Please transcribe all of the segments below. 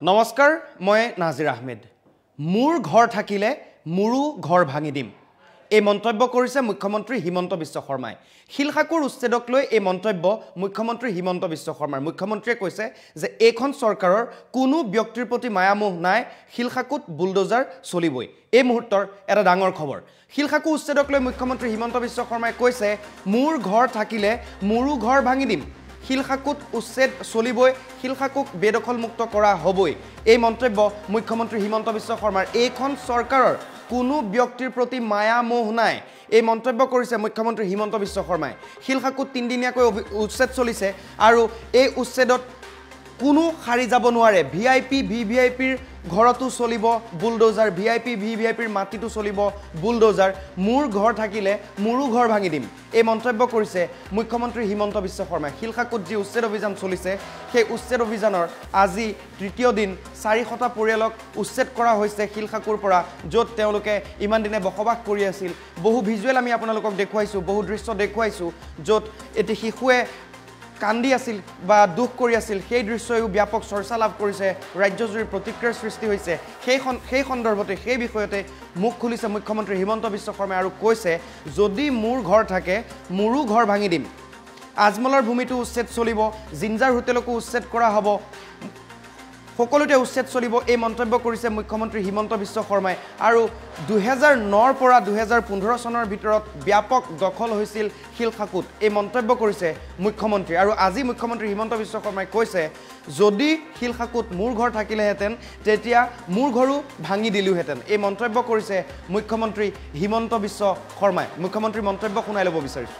নমস্কাৰ মই নাজিৰ আহমেদ মোৰ ঘৰ থাকিলে মোৰো ঘৰ ভাঙি দিম এই মন্তব্য কৰিছে মুখ্যমন্ত্ৰী হিমন্ত বিশ্ব শৰ্মাই শিলখাকুৰ উচ্ছেদক লৈ এই মন্তব্য মুখ্যমন্ত্ৰী হিমন্ত বিশ্ব শৰ্মাৰ মুখ্যমন্ত্ৰীয়ে কৈছে যে এইখন চৰকাৰৰ কোনো ব্যক্তিৰ প্ৰতি মায়ামোহ নাই শিলখাকুত বুলডোজাৰ চলিবই এই মুহূৰ্তৰ এটা ডাঙৰ খবৰ শিলখাকু উচ্ছেদক লৈ মুখ্যমন্ত্ৰী হিমন্ত বিশ্ব শৰ্মাই কৈছে মোৰ ঘৰ থাকিলে মোৰো ঘৰ ভাঙি দিম শিলখাকুত উচ্ছেদ চলিবই শিলখাকুক বেদখল মুক্ত কৰা হবই এই মন্তব্য মুখ্যমন্ত্ৰী হিমন্ত বিশ্ব শৰ্মাৰ এইখন চৰকাৰৰ কোনো ব্যক্তিৰ প্ৰতি মায়া মোহ নাই এই মন্তব্য কৰিছে মুখ্যমন্ত্ৰী হিমন্ত বিশ্ব শৰ্মাই শিলখাকুত তিনদিনীয়াকৈ উচ্ছেদ চলিছে আৰু এই উচ্ছেদত কোনো খাৰি যাব নোৱাৰে ভিআইপি ভিভিআইপিৰ ঘৰতো চলিব বুলডোজাৰ ভিআইপি ভিভিআইপিৰ মাটিতো চলিব বুলডোজাৰ মোৰ ঘৰ থাকিলে মোৰো ঘৰ ভাঙি দিম এই মন্তব্য কৰিছে মুখ্যমন্ত্ৰী হিমন্ত বিশ্ব শৰ্মাই শিলখাকুত যি উচ্ছেদ অভিযান চলিছে সেই উচ্ছেদ অভিযানৰ আজি তৃতীয় দিন 400টা পৰিয়ালক উচ্ছেদ কৰা হৈছে শিলখাকুৰ পৰা য'ত তেওঁলোকে ইমান দিনে বসবাস কৰি আছিল বহু ভিজুৱেল আমি আপোনালোকক দেখুৱাইছো বহু দৃশ্য দেখুৱাইছো য'ত এটি শিশুৱে কান্দি আছিল বা দুখ কৰি আছিল সেই দৃশ্যয়ো ব্যাপক চৰ্চা লাভ কৰিছে ৰাজ্যজুৰি প্ৰতিক্ৰিয়াৰ সৃষ্টি হৈছে সেই সন্দৰ্ভতে সেই বিষয়তে মুখ খুলিছে মুখ্যমন্ত্ৰী হিমন্ত বিশ্ব শৰ্মাই আৰু কৈছে যদি মোৰ ঘৰ থাকে মোৰো ঘৰ ভাঙি দিম আজমলৰ ভূমিটো উচ্ছেদ চলিব জিঞ্জাৰ হোটেলকো উচ্ছেদ কৰা হ'ব সকলোতে উচ্ছেদ চলিব এই মন্তব্য কৰিছে মুখ্যমন্ত্ৰী হিমন্ত বিশ্ব শৰ্মাই আৰু 2009 পৰা 2015 চনৰ ভিতৰত ব্যাপক দখল হৈছিল শিলখাকুত এই মন্তব্য কৰিছে মুখ্যমন্ত্ৰী আৰু আজি মুখ্যমন্ত্ৰী হিমন্ত বিশ্ব শৰ্মাই কৈছে যদি শিলখাকুত মোৰ ঘৰ থাকিলেহেঁতেন তেতিয়া মোৰ ঘৰো ভাঙি দিলোহেঁতেন এই মন্তব্য কৰিছে মুখ্যমন্ত্ৰী হিমন্ত বিশ্ব শৰ্মাই মুখ্যমন্ত্ৰীৰ মন্তব্য শুনাই ল'ব বিচাৰিছো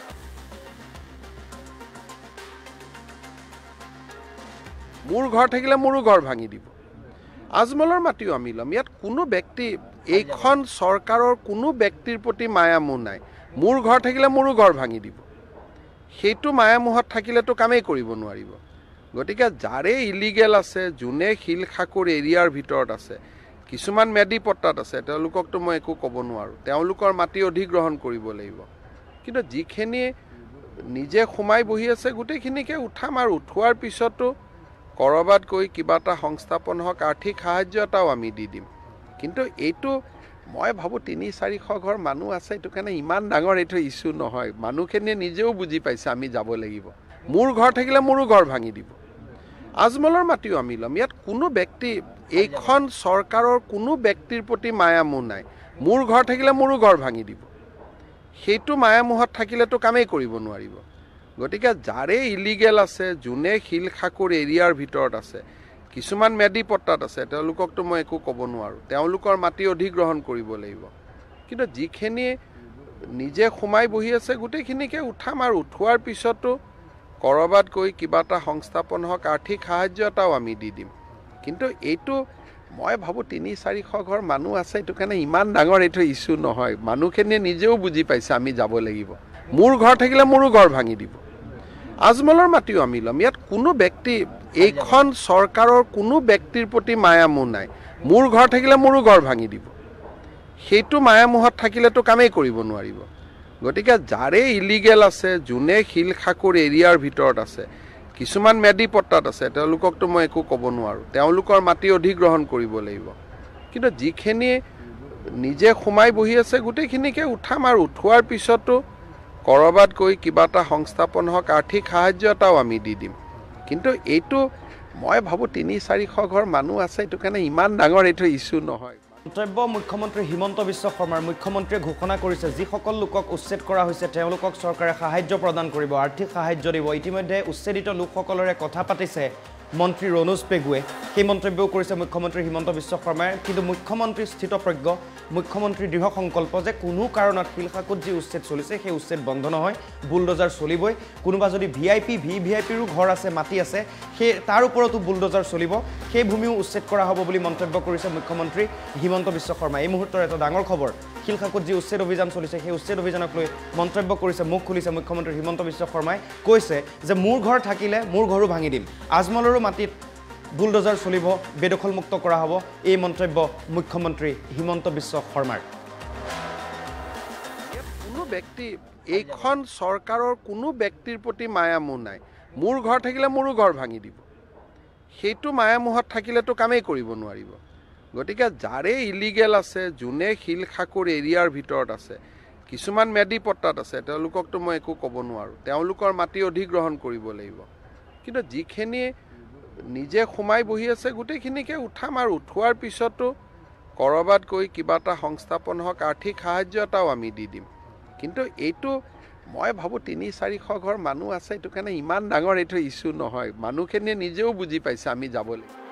মোৰ ঘৰ থাকিলে মোৰো ঘৰ ভাঙি দিব আজমলৰ মাটিও আমি ল'ম ইয়াত কোনো ব্যক্তি এইখন চৰকাৰৰ কোনো ব্যক্তিৰ প্ৰতি মায়ামোহ নাই মোৰ ঘৰ থাকিলে মোৰো ঘৰ ভাঙি দিব সেইটো মায়ামোহত থাকিলেতো কামেই কৰিব নোৱাৰিব গতিকে যাৰে ইলিগেল আছে যোনে শিলখাকুৰ এৰিয়াৰ ভিতৰত আছে কিছুমান মেডি পট্টাত আছে তেওঁলোককতো মই একো ক'ব নোৱাৰোঁ তেওঁলোকৰ মাটি অধিগ্ৰহণ কৰিব লাগিব কিন্তু যিখিনি নিজে সোমাই বহি আছে গোটেইখিনিকে উঠাম আৰু উঠোৱাৰ পিছতো কৰবাত গৈ কিবা এটা সংস্থাপন হওক আৰ্থিক সাহায্য এটাও আমি দি দিম কিন্তু এইটো মই ভাবোঁ 300-400 ঘৰ মানুহ আছে এইটো কাৰণে ইমান ডাঙৰ এইটো ইছ্যু নহয় মানুহখিনিয়ে নিজেও বুজি পাইছে আমি যাব লাগিব মোৰ ঘৰ থাকিলে মোৰো ঘৰ ভাঙি দিব আজমলৰ মাটিও আমি ল'ম ইয়াত কোনো ব্যক্তি এইখন চৰকাৰৰ কোনো ব্যক্তিৰ প্ৰতি মায়ামোহ নাই মোৰ ঘৰ থাকিলে মোৰো ঘৰ ভাঙি দিব সেইটো মায়ামোহত থাকিলেতো কামেই কৰিব নোৱাৰিব গতিকে যাৰে ইলিগেল আছে যোনে শিলখাকুৰ এৰিয়াৰ ভিতৰত আছে কিছুমান মেডি পট্টাত আছে তেওঁলোককতো মই একো ক'ব নোৱাৰোঁ তেওঁলোকৰ মাটি অধিগ্ৰহণ কৰিব লাগিব কিন্তু যিখিনি নিজে সোমাই বহি আছে গোটেইখিনিকে উঠাম আৰু উঠোৱাৰ পিছতো কৰবাত গৈ কিবা এটা সংস্থাপন হওক আৰ্থিক সাহায্য এটাও আমি দি দিম কিন্তু এইটো মই ভাবোঁ 300-400 ঘৰ মানুহ আছে এইটো কাৰণে ইমান ডাঙৰ এইটো ইছ্যু নহয় মানুহখিনিয়ে নিজেও বুজি পাইছে আমি যাব লাগিব মোৰ ঘৰ থাকিলে মোৰো ঘৰ ভাঙি দিব আজমলৰ মাটিও আমি ল'ম ইয়াত কোনো ব্যক্তি এইখন চৰকাৰৰ কোনো ব্যক্তিৰ প্ৰতি মায়ামোহ নাই মোৰ ঘৰ থাকিলে মোৰো ঘৰ ভাঙি দিব সেইটো মায়ামোহত থাকিলেতো কামেই কৰিব নোৱাৰিব গতিকে যাৰে ইলিগেল আছে যোনে শিলখাকুৰ এৰিয়াৰ ভিতৰত আছে কিছুমান মেডি পট্টাত আছে তেওঁলোককতো মই একো ক'ব নোৱাৰোঁ তেওঁলোকৰ মাটি অধিগ্ৰহণ কৰিব লাগিব কিন্তু যিখিনি নিজে সোমাই বহি আছে গোটেইখিনিকে উঠাম আৰু উঠোৱাৰ পিছতো কৰবাত গৈ কিবা এটা সংস্থাপন হওক আৰ্থিক সাহায্য এটাও আমি দি দিম কিন্তু এইটো মই ভাবোঁ 300-400 ঘৰ মানুহ আছে এইটো কাৰণে ইমান ডাঙৰ এইটো ইছ্যু নহয় মন্তব্য মুখ্যমন্ত্ৰী হিমন্ত বিশ্ব শৰ্মাৰ মুখ্যমন্ত্ৰীয়ে ঘোষণা কৰিছে যিসকল লোকক উচ্ছেদ কৰা হৈছে তেওঁলোকক চৰকাৰে সাহায্য প্ৰদান কৰিব আৰ্থিক সাহায্য দিব ইতিমধ্যে উচ্ছেদিত লোকসকলৰে কথা পাতিছে মন্ত্ৰী ৰণোজ পেগুৱে সেই মন্তব্যও কৰিছে মুখ্যমন্ত্ৰী হিমন্ত বিশ্ব শৰ্মাই কিন্তু মুখ্যমন্ত্ৰী স্থিতপ্ৰজ্ঞ মুখ্যমন্ত্ৰী দৃঢ় সংকল্প যে কোনো কাৰণত শিলখাকুত যি উচ্ছেদ চলিছে সেই উচ্ছেদ বন্ধ নহয় বুলডোজাৰ চলিবই কোনোবা যদি ভিআইপি ভিভিআইপিৰো ঘৰ আছে মাটি আছে সেই তাৰ ওপৰতো বুলডোজাৰ চলিব সেই ভূমিও উচ্ছেদ কৰা হ'ব বুলি মন্তব্য কৰিছে মুখ্যমন্ত্ৰী হিমন্ত বিশ্ব শৰ্মাই এই মুহূৰ্তৰ এটা ডাঙৰ খবৰ শিলখাকুত যি উচ্ছেদ অভিযান চলিছে সেই উচ্ছেদ অভিযানক লৈ মন্তব্য কৰিছে মুখ খুলিছে মুখ্যমন্ত্ৰী হিমন্ত বিশ্ব শৰ্মাই কৈছে যে মোৰ ঘৰ থাকিলে মোৰ ঘৰো ভাঙি দিম আজমলৰো মাটিত বুলডোজাৰ চলিব বেদখল মুক্ত কৰা হ'ব এই মন্তব্য মুখ্যমন্ত্ৰী হিমন্ত বিশ্ব শৰ্মাৰ কোনো ব্যক্তি এইখন চৰকাৰৰ কোনো ব্যক্তিৰ প্ৰতি মায়ামোহ নাই মোৰ ঘৰ থাকিলে মোৰো ঘৰ ভাঙি দিব সেইটো মায়ামোহত থাকিলেতো কামেই কৰিব নোৱাৰিব গতিকে যাৰে ইলিগেল আছে যোনে শিলখাকুৰ এৰিয়াৰ ভিতৰত আছে কিছুমান মেদি পট্টাত আছে তেওঁলোককতো মই একো ক'ব নোৱাৰোঁ তেওঁলোকৰ মাটি অধিগ্ৰহণ কৰিব লাগিব কিন্তু যিখিনি নিজে সোমাই বহি আছে গোটেইখিনিকে উঠাম আৰু উঠোৱাৰ পিছতো কৰবাত গৈ কিবা এটা সংস্থাপন হওক আৰ্থিক সাহায্য এটাও আমি দি দিম কিন্তু এইটো মই ভাবোঁ 300-400 ঘৰ মানুহ আছে এইটো কাৰণে ইমান ডাঙৰ এইটো ইছ্যু নহয় মানুহখিনিয়ে নিজেও বুজি পাইছে আমি যাব লাগিব